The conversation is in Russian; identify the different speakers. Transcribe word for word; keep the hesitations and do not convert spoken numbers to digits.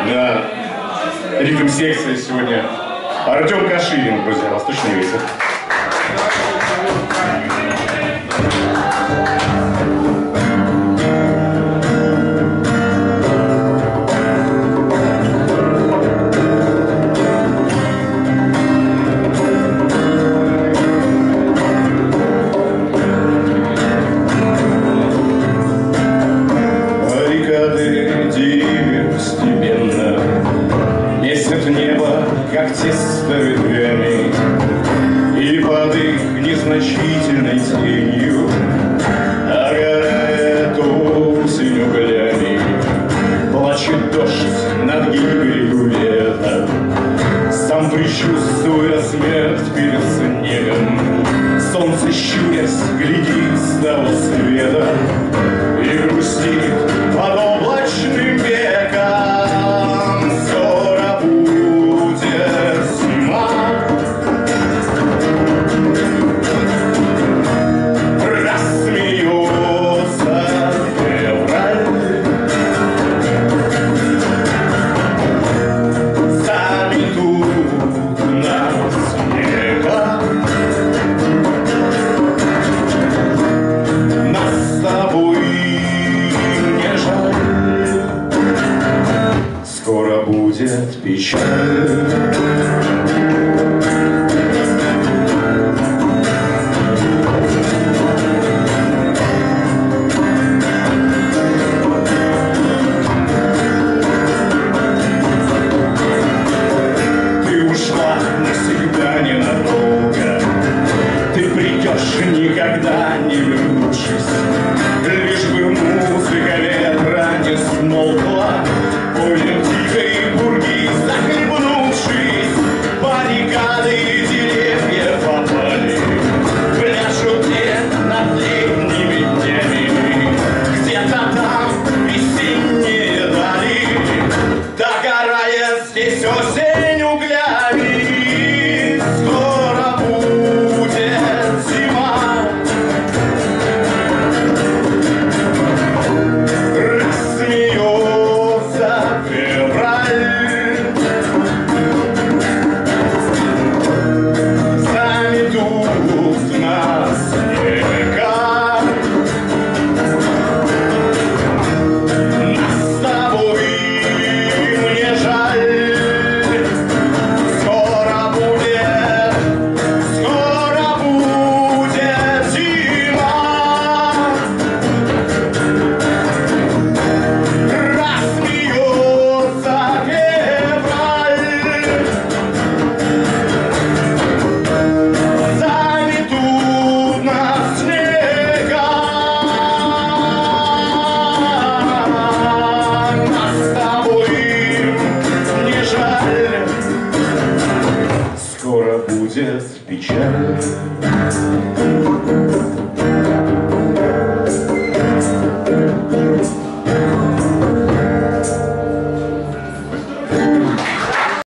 Speaker 1: На ритм секции сегодня Артем Каширин, друзья, «Восточный ветер».
Speaker 2: Как тесто ветвями, и под их незначительной тенью огорает осень углями. Плачет дождь над гибелью лета, сам предчувствуя смерть перед снегом. Солнце, щурясь, глядит с того света и грустит под облачным веком. Будет печаль. Ты ушла навсегда ненадолго, ты придешь никогда не вернувшись, лишь бы музыка ветра не смолкла.